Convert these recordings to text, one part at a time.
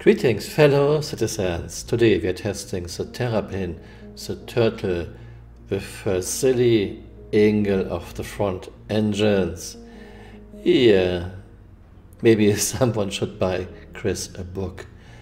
Greetings, fellow citizens. Today we are testing the Terrapin, the turtle with her silly angle of the front engines. Yeah, maybe someone should buy Chris a book.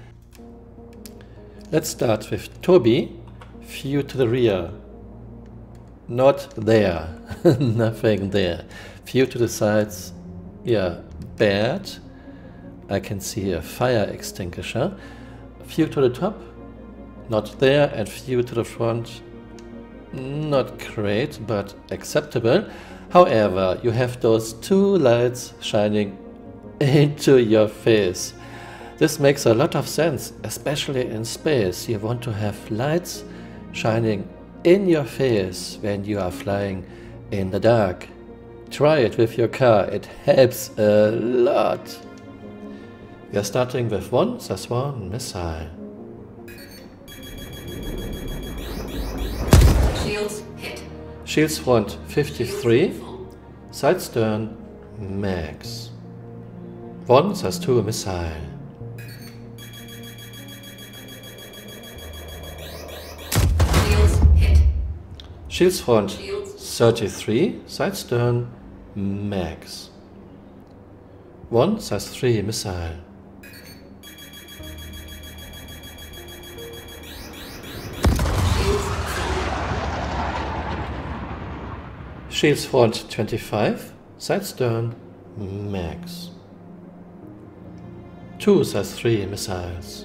Let's start with Toby. View to the rear. Not there. Nothing there. View to the sides. Yeah, bad. I can see a fire extinguisher. View to the top. Not there. And view to the front. Not great, but acceptable. However, you have those two lights shining into your face. This makes a lot of sense, especially in space. You want to have lights shining in your face when you are flying in the dark. Try it with your car, it helps a lot. We are starting with one Saswan missile. Shields hit. Shields front 53, side stern max. One SAS-2 missile. Shields hit. Shields front Shields 33, side stern max. One SAS-3 missile. Shields front 25, side stern max. Two SAS-3 missiles.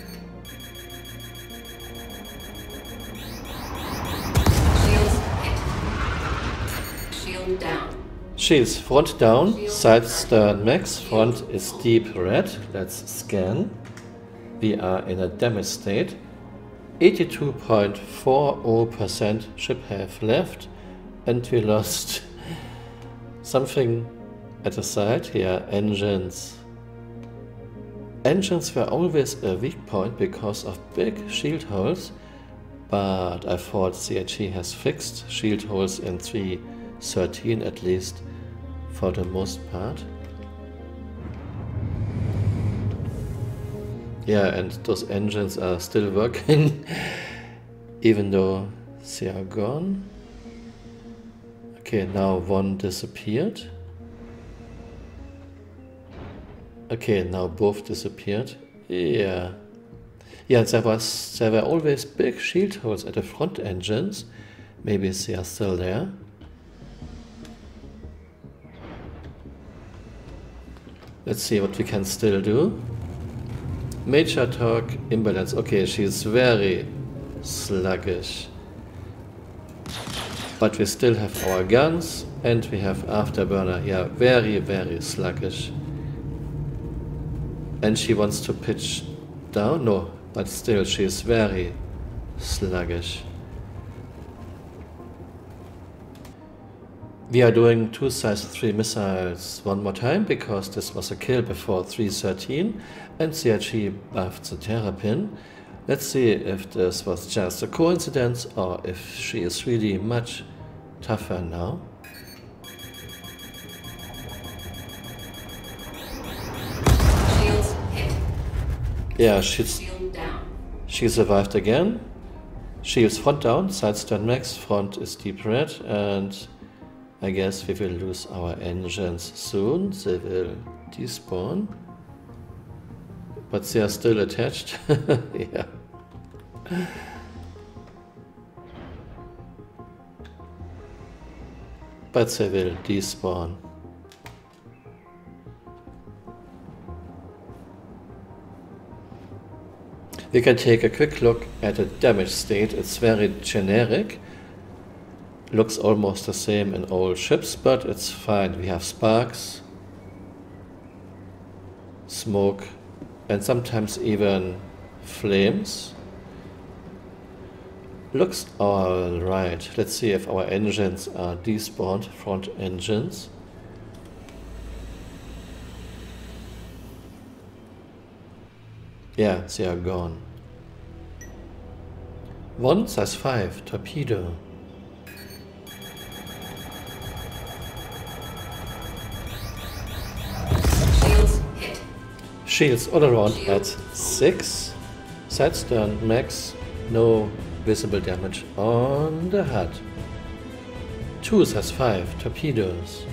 Shields hit. Shield down. Shields front down, side stern max, front is deep red. Let's scan. We are in a damage state. 82.40% ship have left, and we lost something at the side here. Engines. Engines were always a weak point because of big shield holes, but I thought CHE has fixed shield holes in 3.13 at least for the most part. Yeah, and those engines are still working even though they are gone. Okay, now one disappeared. Okay, now both disappeared. Yeah. Yeah, there were always big shield holes at the front engines. Maybe they are still there. Let's see what we can still do. Major torque imbalance. Okay, she's very sluggish. But we still have our guns and we have afterburner. Yeah, very, very sluggish. And she wants to pitch down? No, but still she is very sluggish. We are doing two SAS-3 missiles one more time because this was a kill before 3.13 and CHE buffed the Terrapin. Let's see if this was just a coincidence or if she is really much tougher now. Shields hit. Yeah, Shield down. she survived again. Shields front down, side stern max, front is deep red, and I guess we will lose our engines soon. They will despawn. But they are still attached. Yeah. But they will despawn. We can take a quick look at the damage state. It's very generic. Looks almost the same in all ships, but it's fine. We have sparks, smoke, and sometimes even flames. Looks alright. Let's see if our engines are despawned, front engines. Yeah, they are gone. One SAS-5 torpedo. Shields all around at 6. Side stern max, no visible damage on the HUD. 2 has 5 torpedoes.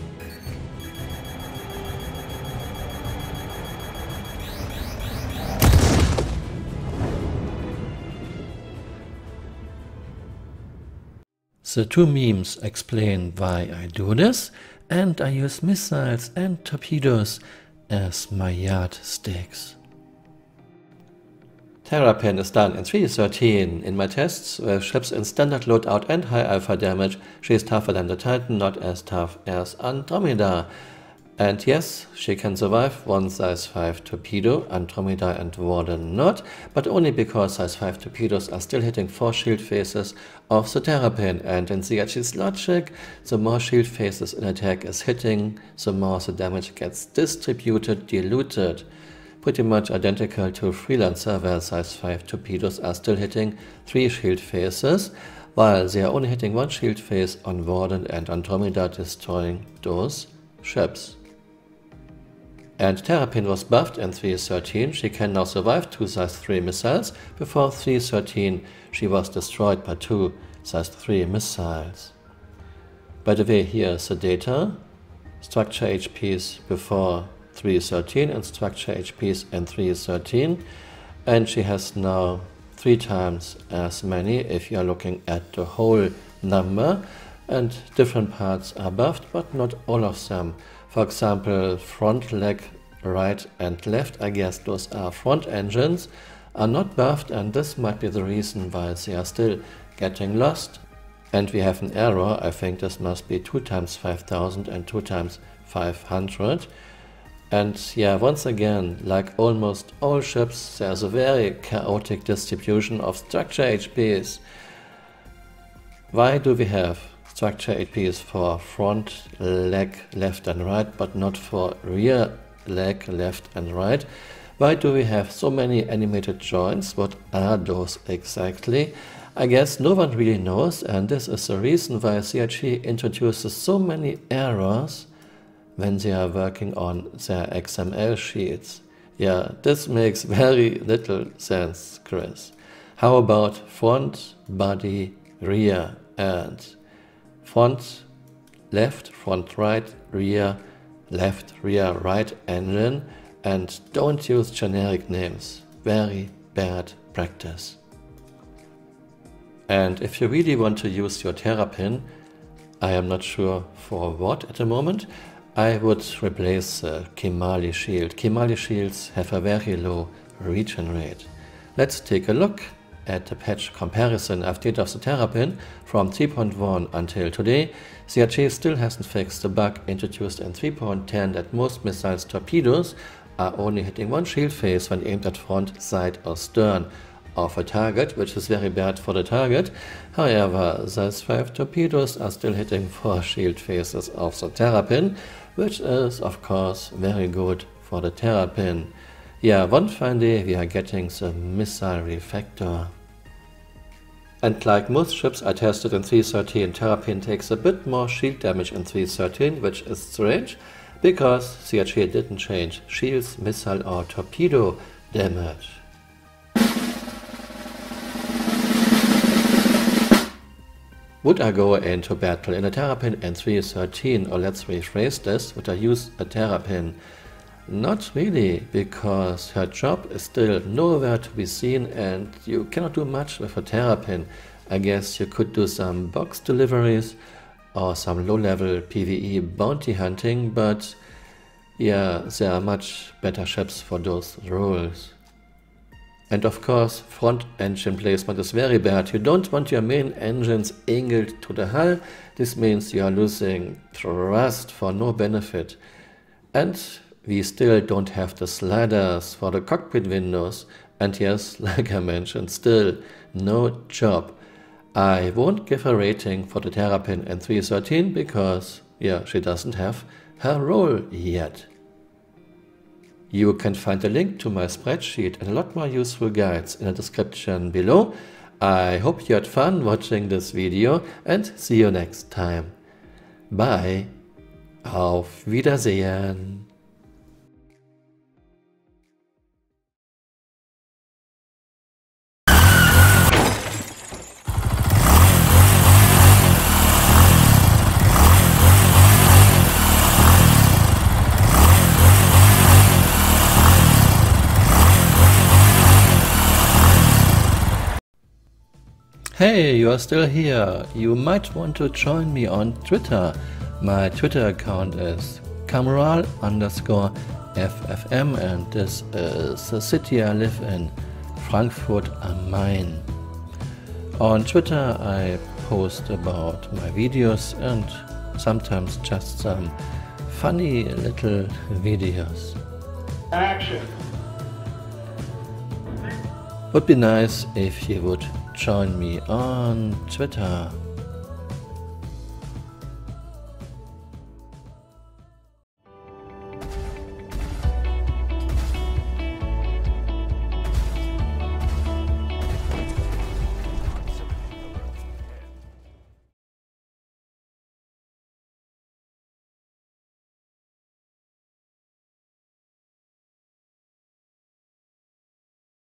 The two memes explain why I do this, and I use missiles and torpedoes as my yardsticks. Terrapin is done in 3.13. In my tests with ships in standard loadout and high alpha damage, she is tougher than the Titan, not as tough as Andromeda. And yes, she can survive one size 5 torpedo, Andromeda and Warden not, but only because size 5 torpedoes are still hitting 4 shield faces of the Terrapin, and in CHG's logic, the more shield faces an attack is hitting, the more the damage gets distributed, diluted. Pretty much identical to Freelancer, where size 5 torpedoes are still hitting 3 shield faces, while they are only hitting 1 shield face on Warden and Andromeda, destroying those ships. And Terrapin was buffed in 3.13, she can now survive 2 size 3 missiles. Before 3.13 she was destroyed by 2 size 3 missiles. By the way, here is the data. Structure HPs before 3.13 and structure HPs in 3.13. And she has now 3 times as many if you are looking at the whole number. And different parts are buffed, but not all of them. For example, front leg, right and left, I guess those are front engines, are not buffed, and this might be the reason why they are still getting lost. And we have an error. I think this must be 2 times 5000 and 2 times 500. And yeah, once again, like almost all ships, there's a very chaotic distribution of structure HPs. Why do we have structure HPs for front leg left and right, but not for rear leg left and right? Why do we have so many animated joints? What are those exactly? I guess no one really knows, and this is the reason why CHG introduces so many errors when they are working on their XML sheets. Yeah, this makes very little sense, Chris. How about front, body, rear, and front, left, front, right, rear, left, rear, right engine, and don't use generic names. Very bad practice. And if you really want to use your Terrapin, I am not sure for what at the moment, I would replace the Kimali shield. Kimali shields have a very low regen rate. Let's take a look at the patch comparison update of the Terrapin from 3.1 until today. CHG still hasn't fixed the bug introduced in 3.10 that most missiles torpedoes are only hitting 1 shield face when aimed at front, side or stern of a target, which is very bad for the target. However, size 5 torpedoes are still hitting 4 shield faces of the Terrapin, which is of course very good for the Terrapin. Yeah, one fine day we are getting the missile refactor. And like most ships I tested in 3.13, Terrapin takes a bit more shield damage in 3.13, which is strange, because CHG didn't change shields, missile or torpedo damage. Would I go into battle in a Terrapin in 3.13, or let's rephrase this, would I use a Terrapin? Not really, because her job is still nowhere to be seen and you cannot do much with a Terrapin. I guess you could do some box deliveries or some low-level PvE bounty hunting, but yeah, there are much better ships for those roles. And of course, front engine placement is very bad. You don't want your main engines angled to the hull. This means you are losing thrust for no benefit. And we still don't have the sliders for the cockpit windows. And yes, like I mentioned, still no job. I won't give a rating for the Terrapin in 3.13 because, yeah, she doesn't have her role yet. You can find a link to my spreadsheet and a lot more useful guides in the description below. I hope you had fun watching this video and see you next time. Bye. Auf Wiedersehen. Hey, you are still here. You might want to join me on Twitter. My Twitter account is Kamural_FFM and this is the city I live in, Frankfurt am Main. On Twitter I post about my videos and sometimes just some funny little videos. Action. Would be nice if you would join me on Twitter.